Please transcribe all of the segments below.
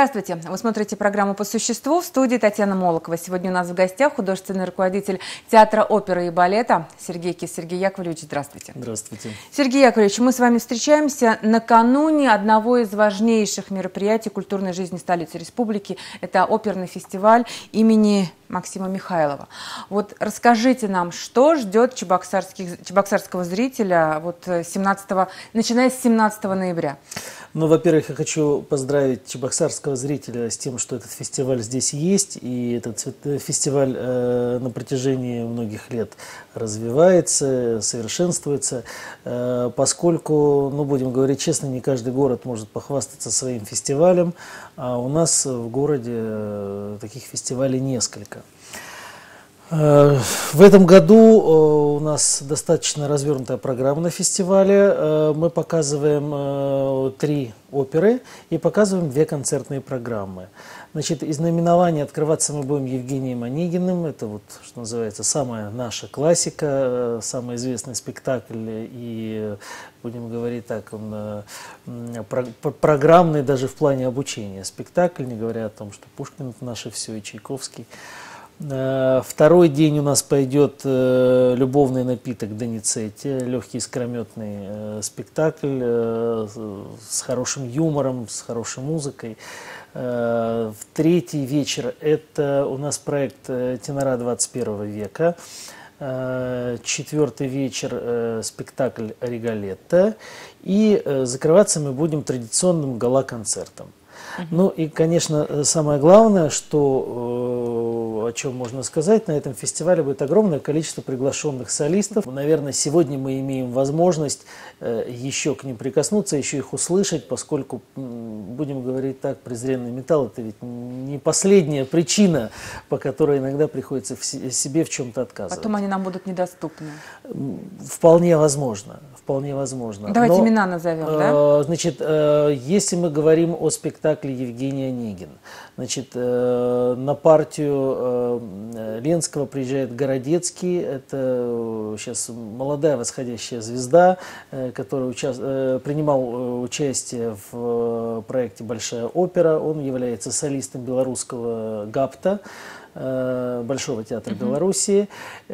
Здравствуйте! Вы смотрите программу «По существу», в студии Татьяна Молокова. Сегодня у нас в гостях художественный руководитель театра оперы и балета Сергей Кис. Сергей Яковлевич, здравствуйте. Здравствуйте. Сергей Яковлевич, мы с вами встречаемся накануне одного из важнейших мероприятий культурной жизни столицы республики. Это оперный фестиваль имени Максима Михайлова. Вот расскажите нам, что ждет чебоксарского зрителя начиная с 17 ноября? Ну, во-первых, я хочу поздравить чебоксарского зрителя с тем, что этот фестиваль здесь есть. И этот фестиваль на протяжении многих лет развивается, совершенствуется, поскольку, ну, будем говорить честно, не каждый город может похвастаться своим фестивалем, а у нас в городе таких фестивалей несколько. В этом году у нас достаточно развернутая программа на фестивале. Мы показываем 3 оперы и показываем 2 концертные программы. Значит, из наименования открываться мы будем Евгением Онегиным. Это вот, что называется, самая наша классика, самый известный спектакль. И, будем говорить так, он программный даже в плане обучения спектакль, не говоря о том, что Пушкин – это наше все и Чайковский. Второй день у нас пойдет «Любовный напиток Доницетти», легкий искрометный спектакль с хорошим юмором, с хорошей музыкой. В третий вечер это у нас проект «Тенора 21 века». Четвертый вечер спектакль «Риголетто». И закрываться мы будем традиционным гала-концертом. Ну и, конечно, самое главное, о чем можно сказать, на этом фестивале будет огромное количество приглашенных солистов. Наверное, сегодня мы имеем возможность еще к ним прикоснуться, еще их услышать, поскольку, будем говорить так, презренный металл – это ведь не последняя причина, по которой иногда приходится себе в чем-то отказывать. Потом они нам будут недоступны. Вполне возможно. Вполне возможно. Давайте имена назовем, да? Значит, если мы говорим о спектакле «Евгений Онегин», значит, на партию Ленского приезжает Городецкий. Это сейчас молодая восходящая звезда, который принимал участие в проекте «Большая опера». Он является солистом белорусского ГАПТа, Большого театра Белоруссии.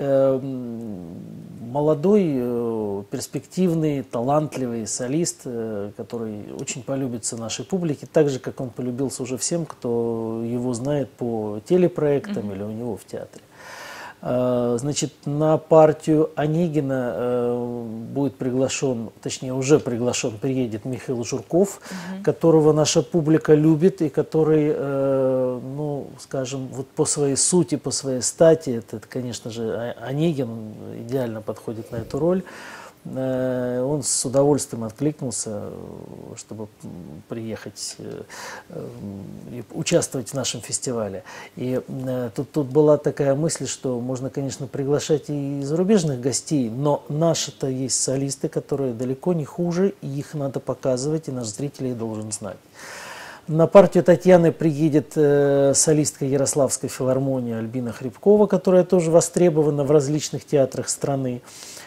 Молодой, перспективный, талантливый солист, который очень полюбится нашей публике, так же, как он полюбился уже всем, кто его знает по телепроектам или у него в театре. Значит, на партию Онегина будет приглашен, точнее уже приглашен, приедет Михаил Журков, которого наша публика любит и который, ну, скажем, вот по своей сути, по своей стати, это, конечно же, Онегин идеально подходит на эту роль. Он с удовольствием откликнулся, чтобы приехать и участвовать в нашем фестивале. И тут была такая мысль, что можно, конечно, приглашать и зарубежных гостей, но наши-то есть солисты, которые далеко не хуже, и их надо показывать, и наш зритель их должен знать. На партию Татьяны приедет солистка Ярославской филармонии Альбина Хребкова, которая тоже востребована в различных театрах страны.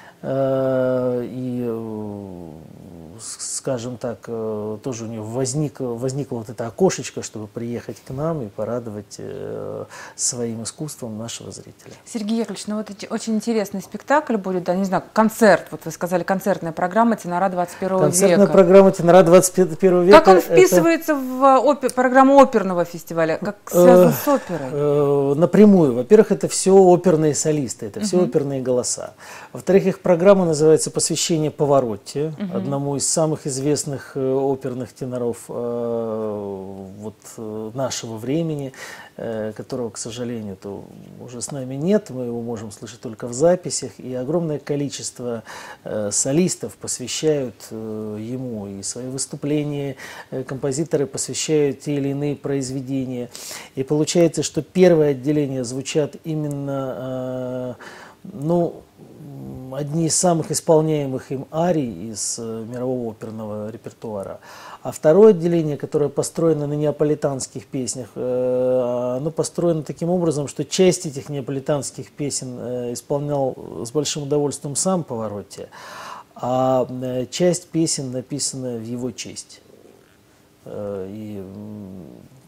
И, скажем так, тоже у нее возникло вот это окошечко, чтобы приехать к нам и порадовать своим искусством нашего зрителя. Сергей Яковлевич, ну вот очень интересный спектакль будет, да, не знаю, концерт, вот вы сказали, концертная программа «Тенора 21 века». Концертная программа «Тенора 21 века». Как он вписывается в программу оперного фестиваля? Как связан с оперой? Напрямую. Во-первых, это все оперные солисты, это все оперные голоса. Во-вторых, их программа называется «Посвящение Паваротти», одному из самых известных оперных теноров нашего времени, которого, к сожалению, уже с нами нет, мы его можем слышать только в записях, и огромное количество солистов посвящают ему и свои выступления, композиторы посвящают те или иные произведения, и получается, что первое отделение звучат именно, одни из самых исполняемых им арий из мирового оперного репертуара. А второе отделение, которое построено на неаполитанских песнях, оно построено таким образом, что часть этих неаполитанских песен исполнял с большим удовольствием сам Паваротти, а часть песен написана в его честь. И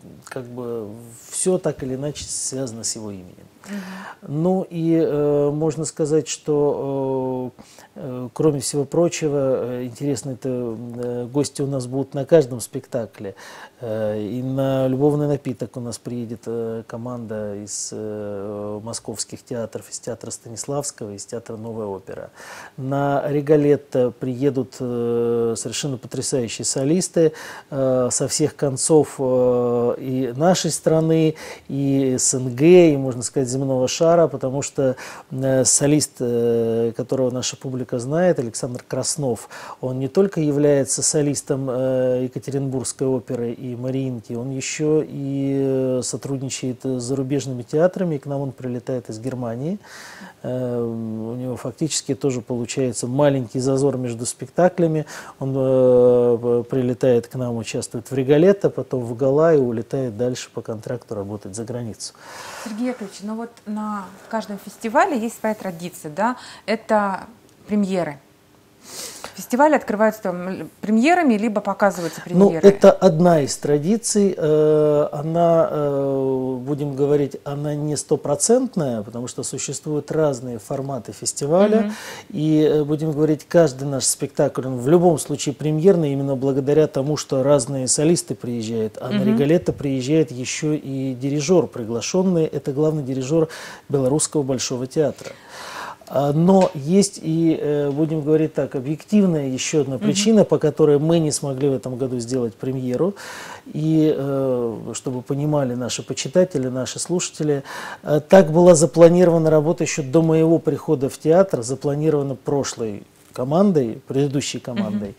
как бы все так или иначе связано с его именем. Ну и можно сказать, что кроме всего прочего, интересно, это гости у нас будут на каждом спектакле. И на «Любовный напиток» у нас приедет команда из московских театров, из театра Станиславского, из театра «Новая опера». На «Риголетто» приедут совершенно потрясающие солисты со всех концов и нашей страны, и СНГ, и, можно сказать, земного шара, потому что солист, которого наша публика знает, Александр Краснов, он не только является солистом Екатеринбургской оперы и Мариинки, он еще и сотрудничает с зарубежными театрами, и к нам он прилетает из Германии. У него фактически тоже получается маленький зазор между спектаклями. Он прилетает к нам, участвует в «Риголетто», потом в «Гала» и улетает дальше по контракту работать за границу. Сергей Яковлевич, ну вот на каждом фестивале есть своя традиция, да? Это премьеры. Фестивали открываются там премьерами, либо показываются премьеры. Ну, это одна из традиций. Она, будем говорить, она не стопроцентная, потому что существуют разные форматы фестиваля. И, будем говорить, каждый наш спектакль, он в любом случае премьерный, именно благодаря тому, что разные солисты приезжают. А на «Риголетто» приезжает еще и дирижер приглашенный. Это главный дирижер Белорусского большого театра. Но есть и, будем говорить так, объективная еще одна причина, по которой мы не смогли в этом году сделать премьеру. И, чтобы понимали наши почитатели, наши слушатели, так была запланирована работа еще до моего прихода в театр, запланирована прошлой командой, предыдущей командой.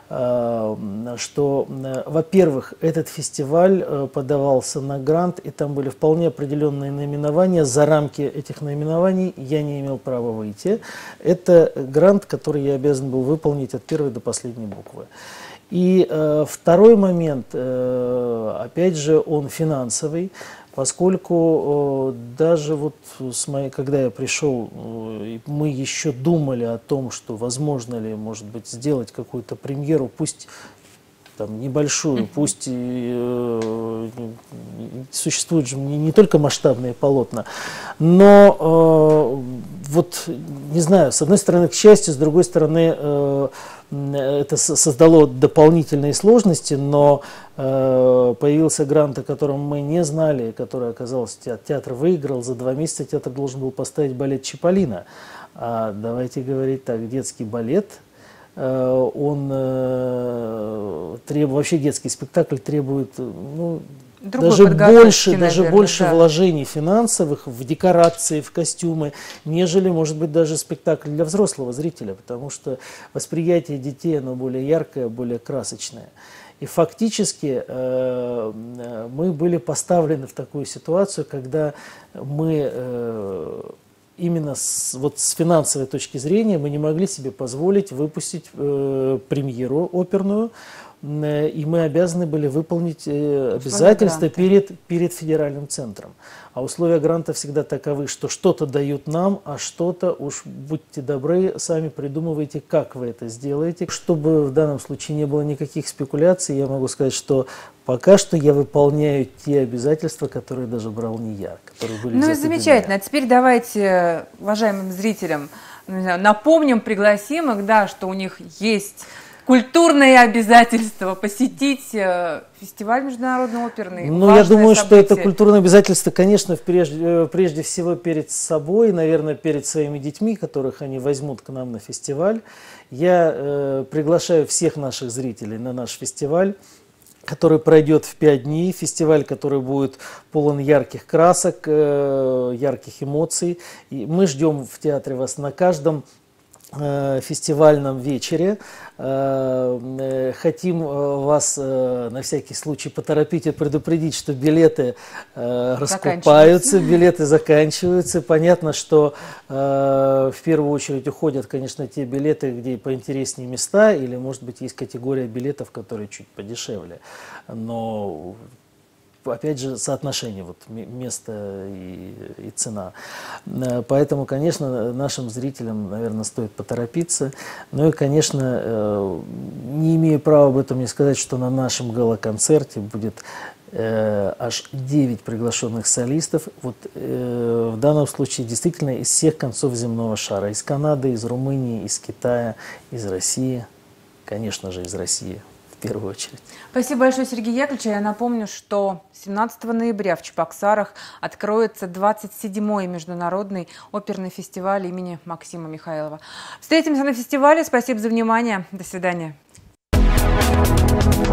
Что, во-первых, этот фестиваль подавался на грант, и там были вполне определенные наименования. За рамки этих наименований я не имел права выйти. Это грант, который я обязан был выполнить от первой до последней буквы. И второй момент, опять же, он финансовый. Поскольку даже вот когда я пришел, мы еще думали о том, что возможно ли, может быть, сделать какую-то премьеру, пусть там небольшую, пусть существуют же не только масштабные полотна, но вот, не знаю, с одной стороны, к счастью, с другой стороны, это создало дополнительные сложности, но появился грант, о котором мы не знали, который оказался, театр выиграл. За 2 месяца театр должен был поставить балет «Чиполлино». А давайте говорить так, детский балет, он вообще детский спектакль требует, ну, даже больше вложений финансовых в декорации, в костюмы, нежели, может быть, даже спектакль для взрослого зрителя, потому что восприятие детей, оно более яркое, более красочное. И фактически мы были поставлены в такую ситуацию, когда мы именно с финансовой точки зрения мы не могли себе позволить выпустить премьеру оперную, и мы обязаны были выполнить обязательства перед федеральным центром. А условия гранта всегда таковы, что что-то дают нам, а что-то, уж будьте добры, сами придумывайте, как вы это сделаете. Чтобы в данном случае не было никаких спекуляций, я могу сказать, что пока что я выполняю те обязательства, которые даже брал не я. Которые были ну и замечательно. А теперь давайте уважаемым зрителям напомним, пригласим их, да, что у них есть культурное обязательство посетить фестиваль международный оперный. Ну, я думаю, что это культурное обязательство, конечно, прежде всего перед собой, наверное, перед своими детьми, которых они возьмут к нам на фестиваль. Я приглашаю всех наших зрителей на наш фестиваль, который пройдет в 5 дней. Фестиваль, который будет полон ярких красок, ярких эмоций. И мы ждем в театре вас на каждом фестивальном вечере. Хотим вас на всякий случай поторопить и предупредить, что билеты раскупаются, билеты заканчиваются. Понятно, что в первую очередь уходят, конечно, те билеты, где поинтереснее места, или, может быть, есть категория билетов, которые чуть подешевле. Но опять же, соотношение места и цена. Поэтому, конечно, нашим зрителям, наверное, стоит поторопиться. Ну и, конечно, не имею права об этом не сказать, что на нашем гала-концерте будет аж 9 приглашенных солистов. Вот, в данном случае действительно из всех концов земного шара. Из Канады, из Румынии, из Китая, из России. Конечно же, из России в первую очередь. Спасибо большое, Сергей Яковлевич. Я напомню, что 17 ноября в Чебоксарах откроется 27-й международный оперный фестиваль имени Максима Михайлова. Встретимся на фестивале. Спасибо за внимание. До свидания.